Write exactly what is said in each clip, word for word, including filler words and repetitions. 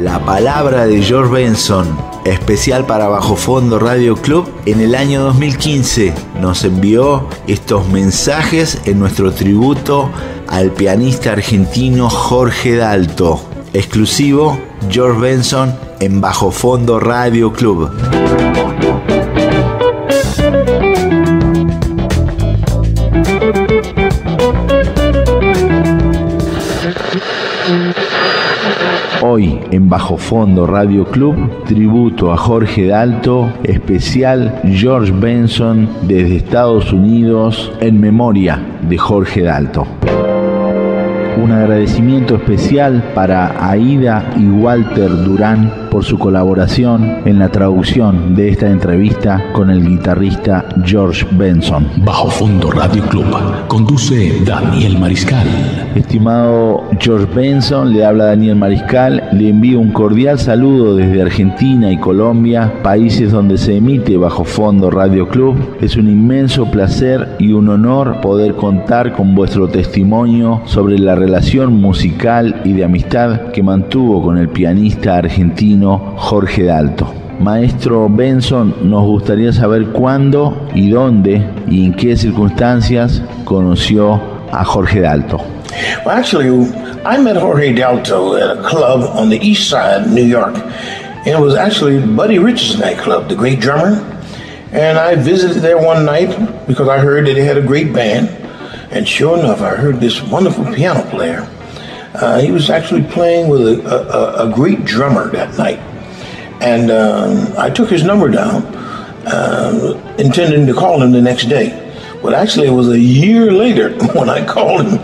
La palabra de George Benson, especial para Bajo Fondo Radio Club, en el año dos mil quince nos envió estos mensajes en nuestro tributo al pianista argentino Jorge Dalto. Exclusivo George Benson en Bajo Fondo Radio Club. Hoy en Bajo Fondo Radio Club, tributo a Jorge Dalto, especial George Benson desde Estados Unidos en memoria de Jorge Dalto. Un agradecimiento especial para Aida y Walter Durán por su colaboración en la traducción de esta entrevista con el guitarrista George Benson. Bajo Fondo Radio Club conduce Daniel Mariscal. Estimado George Benson, le habla Daniel Mariscal. Le envío un cordial saludo desde Argentina y Colombia, países donde se emite Bajo Fondo Radio Club. Es un inmenso placer y un honor poder contar con vuestro testimonio sobre la relación musical y de amistad que mantuvo con el pianista argentino Jorge Dalto. Maestro Benson, nos gustaría saber cuándo y dónde y en qué circunstancias conoció a Jorge Dalto. Well, actually, I met Jorge Dalto at a club on the east side of New York. And it was actually Buddy Rich's nightclub, the great drummer. And I visited there one night because I heard that they had a great band. And sure enough, I heard this wonderful piano player. Uh, he was actually playing with a, a, a great drummer that night. And um, I took his number down, uh, intending to call him the next day. But actually, it was a year later when I called him.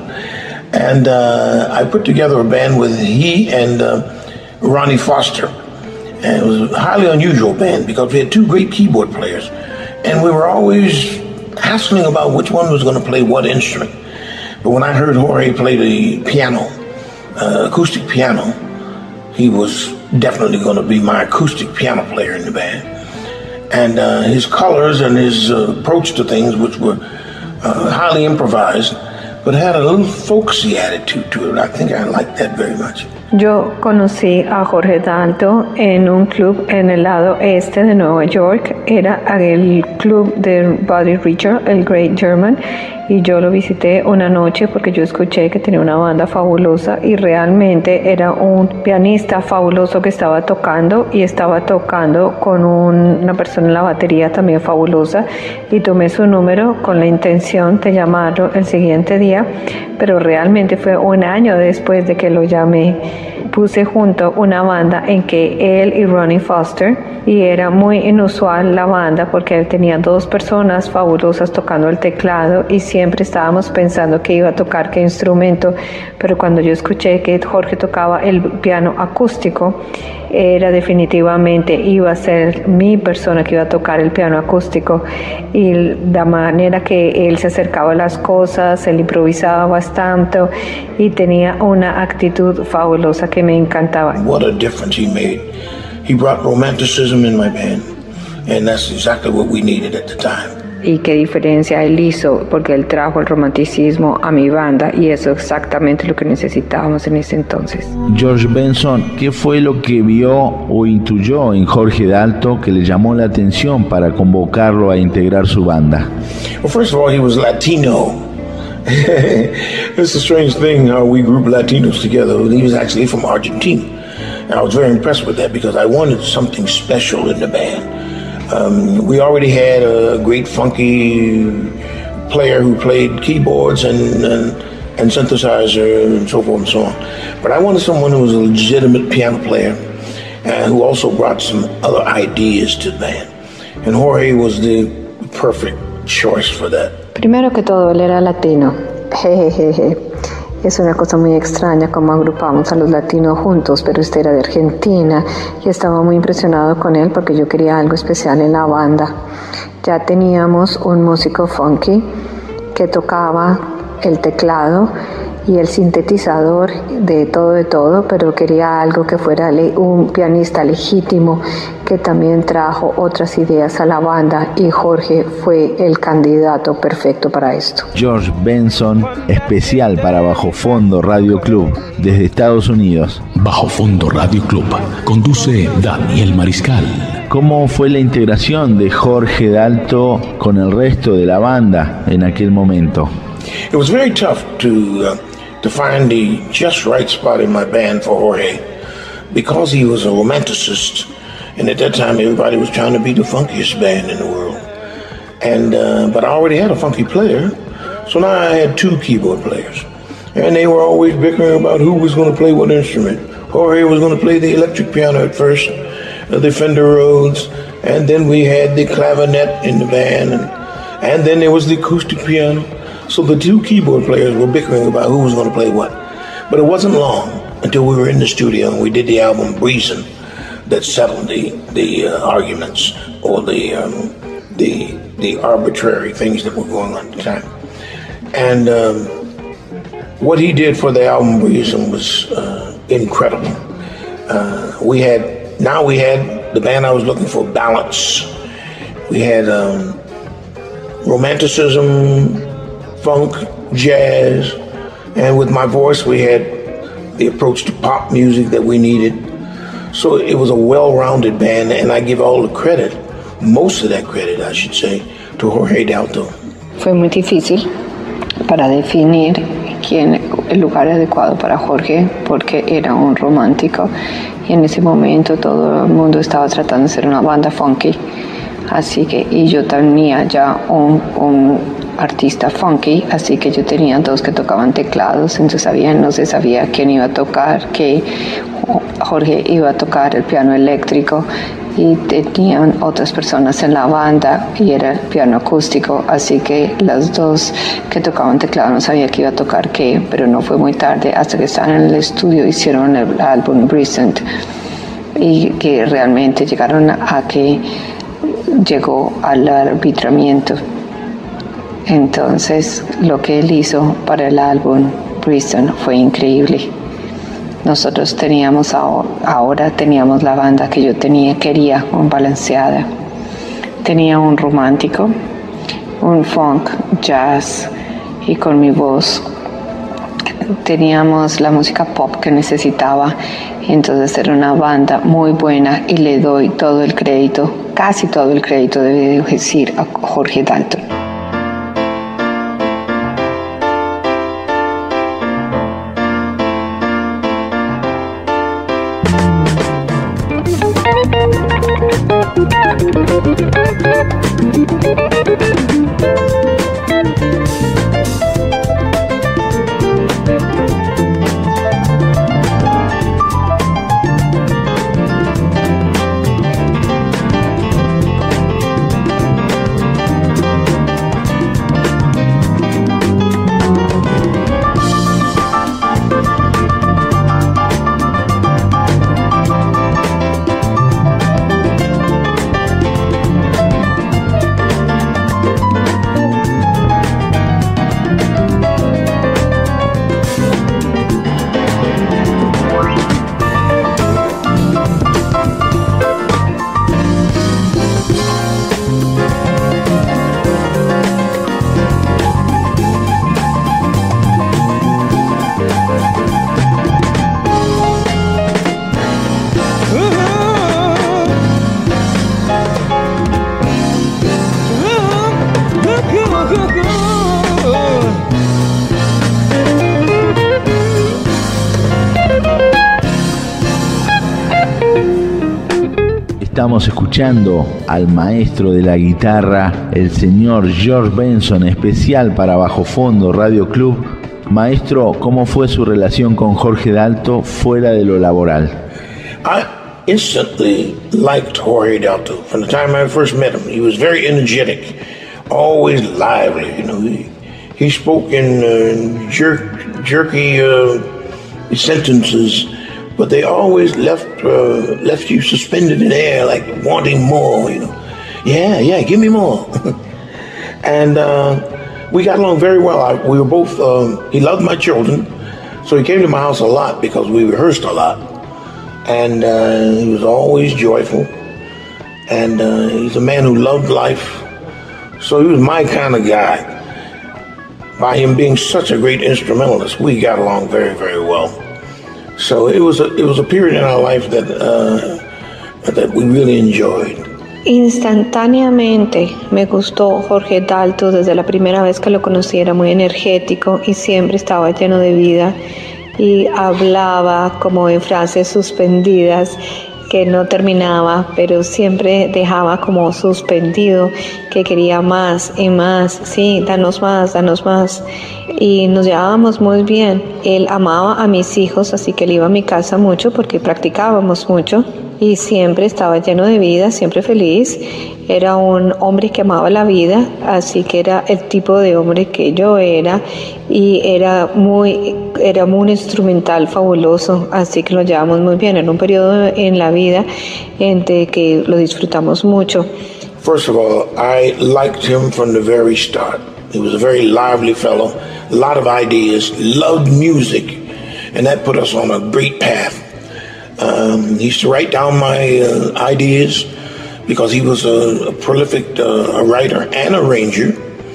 And uh, I put together a band with he and uh, Ronnie Foster. And it was a highly unusual band because we had two great keyboard players. And we were always hassling about which one was going to play what instrument. But when I heard Jorge play the piano, uh, acoustic piano, he was definitely going to be my acoustic piano player in the band. And uh, his colors and his uh, approach to things, which were uh, highly improvised, but had a little folksy attitude to it. I think I liked that very much. Yo conocí a Jorge Dalto en un club en el lado este de Nueva York. Era el club de Buddy Richard, el Great German, y yo lo visité una noche porque yo escuché que tenía una banda fabulosa y realmente era un pianista fabuloso que estaba tocando y estaba tocando con un, una persona en la batería también fabulosa, y tomé su número con la intención de llamarlo el siguiente día, pero realmente fue un año después de que lo llamé. Puse junto una banda en que él y Ronnie Foster, y era muy inusual la banda porque él tenía dos personas fabulosas tocando el teclado y siempre estábamos pensando que iba a tocar qué instrumento, pero cuando yo escuché que Jorge tocaba el piano acústico, era definitivamente iba a ser mi persona que iba a tocar el piano acústico, y la manera que él se acercaba a las cosas, él improvisaba bastante y tenía una actitud fabulosa que me encantaba. What a difference he made. He brought romanticism in my band, and that's exactly what we needed at the time. Y qué diferencia él hizo, porque él trajo el romanticismo a mi banda, y eso es exactamente lo que necesitábamos en ese entonces. George Benson, ¿qué fue lo que vio o intuyó en Jorge Dalto que le llamó la atención para convocarlo a integrar su banda? Well, first of all, he was Latino. It's a strange thing how we group Latinos together. He was actually from Argentina. And I was very impressed with that because I wanted something special in the band. Um, we already had a great funky player who played keyboards and, and, and synthesizer and so forth and so on. But I wanted someone who was a legitimate piano player and who also brought some other ideas to the band. And Jorge was the perfect choice for that. Primero que todo, él era latino. Jejeje. Es una cosa muy extraña cómo agrupamos a los latinos juntos, pero este era de Argentina y estaba muy impresionado con él porque yo quería algo especial en la banda. Ya teníamos un músico funky que tocaba el teclado y el sintetizador de todo de todo, pero quería algo que fuera un pianista legítimo que también trajo otras ideas a la banda, y Jorge fue el candidato perfecto para esto. George Benson, especial para Bajo Fondo Radio Club, desde Estados Unidos. Bajo Fondo Radio Club. Conduce Daniel Mariscal. ¿Cómo fue la integración de Jorge Dalto con el resto de la banda en aquel momento? It was very tough to uh, to find the just right spot in my band for Jorge, because he was a romanticist, and at that time everybody was trying to be the funkiest band in the world. And uh, but I already had a funky player, so now I had two keyboard players, and they were always bickering about who was going to play what instrument. Jorge was going to play the electric piano at first, uh, the Fender Rhodes, and then we had the clavinet in the band, and, and then there was the acoustic piano. So the two keyboard players were bickering about who was going to play what. But it wasn't long until we were in the studio and we did the album Breezin' that settled the the uh, arguments or the um, the the arbitrary things that were going on at the time. And um, what he did for the album Breezin' was uh, incredible. Uh, we had now we had the band I was looking for, balance. We had um, romanticism, funk, jazz, and with my voice we had the approach to pop music that we needed. So it was a well-rounded band, and I give all the credit, most of that credit I should say, to Jorge Dalto. Fue muy difícil para definir quién el lugar adecuado para Jorge, porque era un romántico y en ese momento todo el mundo estaba tratando de ser una banda funky, así que y yo tenía ya un, un artista funky, así que yo tenía dos que tocaban teclados, entonces sabía, no se sabía quién iba a tocar, que Jorge iba a tocar el piano eléctrico y tenían otras personas en la banda y era el piano acústico, así que las dos que tocaban teclado no sabía que iba a tocar qué, pero no fue muy tarde hasta que estaban en el estudio, hicieron el álbum Recent y que realmente llegaron a que llegó al arbitramiento. Entonces lo que él hizo para el álbum Bristol fue increíble. Nosotros teníamos ahora, ahora teníamos la banda que yo tenía, quería, un balanceada. Tenía un romántico, un funk, jazz y con mi voz. Teníamos la música pop que necesitaba, entonces era una banda muy buena y le doy todo el crédito, casi todo el crédito, debo decir, a Jorge Dalto. Estamos escuchando al maestro de la guitarra, el señor George Benson, especial para Bajo Fondo Radio Club. Maestro, ¿cómo fue su relación con Jorge Dalto fuera de lo laboral? I instantly liked Jorge Dalto. From the time I first met him, he was very energetic, always lively. You know, he, he spoke in uh, jerk, jerky uh, sentences, but they always left uh, left you suspended in air, like wanting more. You know, yeah, yeah, give me more. And uh, we got along very well. I, we were both. Um, he loved my children, so he came to my house a lot because we rehearsed a lot. And uh, he was always joyful. And uh, he's a man who loved life. So he was my kind of guy. By him being such a great instrumentalist, we got along very, very well. So it was a, it was a period in our life that uh, that we really enjoyed. Instantáneamente me gustó Jorge Dalto. Desde la primera vez que lo conocí era muy energético y siempre estaba lleno de vida y hablaba como en frases suspendidas que no terminaba, pero siempre dejaba como suspendido que quería más y más, sí, danos más, danos más. Y nos llevábamos muy bien. Él amaba a mis hijos, así que él iba a mi casa mucho porque practicábamos mucho y siempre estaba lleno de vida, siempre feliz. Era un hombre que amaba la vida, así que era el tipo de hombre que yo era y era muy, era muy un instrumental fabuloso, así que lo llevamos muy bien. Era un periodo en la vida en que lo disfrutamos mucho. First of all, I liked him from the very start. He was a very lively fellow, a lot of ideas, loved music, and that put us on a great path. Um, he used to write down my uh, ideas because he was a, a prolific uh, a writer and arranger.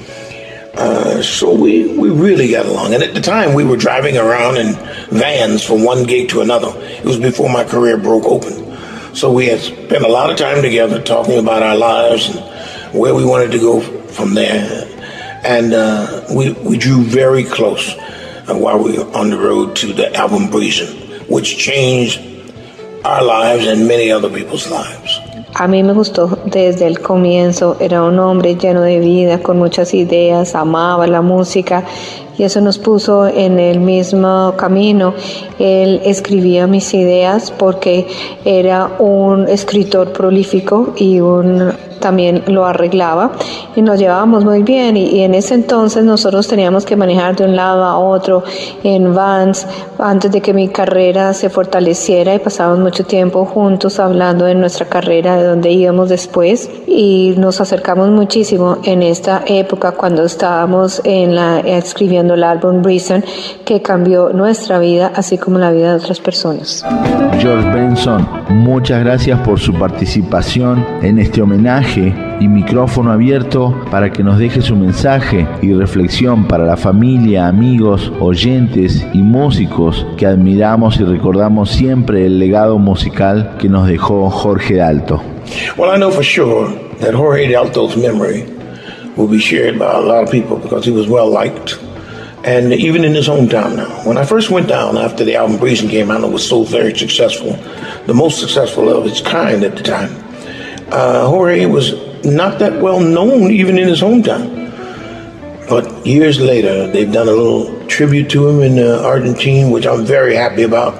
Uh, so we, we really got along. And at the time, we were driving around in vans from one gig to another. It was before my career broke open. So we had spent a lot of time together talking about our lives and where we wanted to go from there. And uh, we, we drew very close uh, while we were on the road to the album Breezin', which changed our lives and many other people's lives. A mí me gustó desde el comienzo. Era un hombre lleno de vida, con muchas ideas, amaba la música y eso nos puso en el mismo camino. Él escribía mis ideas porque era un escritor prolífico y un también lo arreglaba y nos llevábamos muy bien y, y en ese entonces nosotros teníamos que manejar de un lado a otro en vans antes de que mi carrera se fortaleciera y pasábamos mucho tiempo juntos hablando de nuestra carrera, de dónde íbamos después y nos acercamos muchísimo en esta época cuando estábamos en la, escribiendo el álbum Breezin', que cambió nuestra vida así como la vida de otras personas. George Benson, muchas gracias por su participación en este homenaje y micrófono abierto para que nos deje su mensaje y reflexión para la familia, amigos, oyentes y músicos que admiramos y recordamos siempre el legado musical que nos dejó Jorge Dalto. Well, I know for sure that Jorge Dalto's memory will be shared by a lot of people because he was well liked. And even in his hometown now. When I first went down after the album Breezin' came out, it was so very successful, the most successful of its kind at the time. Uh, Jorge was not that well known even in his hometown. But years later, they've done a little tribute to him in uh, Argentina, which I'm very happy about.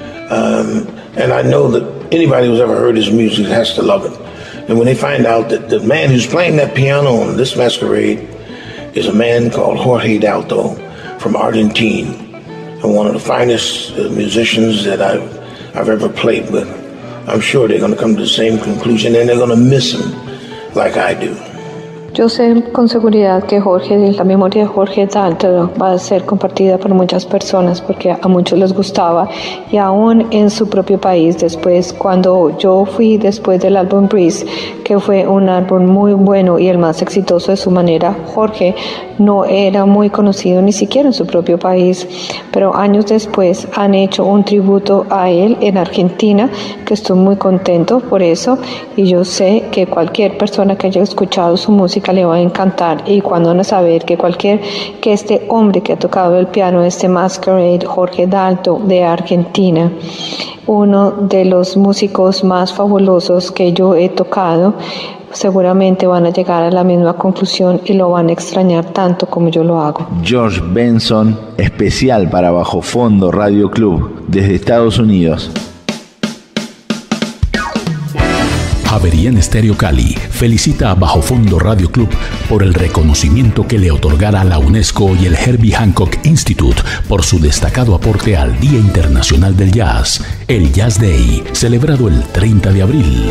Um, and I know that anybody who's ever heard his music has to love it. And when they find out that the man who's playing that piano on this masquerade is a man called Jorge Dalto from Argentina, and one of the finest uh, musicians that I've, I've ever played with, I'm sure they're going to come to the same conclusion and they're going to miss him like I do. Yo sé con seguridad que Jorge, la memoria de Jorge Dalto va a ser compartida por muchas personas porque a muchos les gustaba y aún en su propio país. Después, cuando yo fui después del álbum Breeze, que fue un álbum muy bueno y el más exitoso de su manera, Jorge no era muy conocido ni siquiera en su propio país, pero años después han hecho un tributo a él en Argentina, que estoy muy contento por eso y yo sé que cualquier persona que haya escuchado su música le va a encantar y cuando van a saber que cualquier que este hombre que ha tocado el piano, este Masquerade, Jorge Dalto de Argentina, uno de los músicos más fabulosos que yo he tocado, seguramente van a llegar a la misma conclusión y lo van a extrañar tanto como yo lo hago. George Benson, especial para Bajo Fondo Radio Club, desde Estados Unidos. Javerian Estéreo Cali felicita a Bajo Fondo Radio Club por el reconocimiento que le otorgará la UNESCO y el Herbie Hancock Institute por su destacado aporte al Día Internacional del Jazz, el Jazz Day, celebrado el treinta de abril.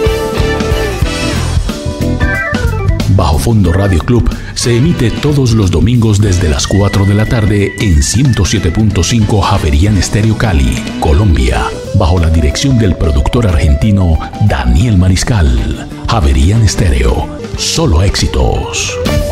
Bajo Fondo Radio Club se emite todos los domingos desde las cuatro de la tarde en ciento siete punto cinco Javerian Estéreo Cali, Colombia, bajo la dirección del productor argentino Daniel Mariscal. Javerian Estéreo, solo éxitos.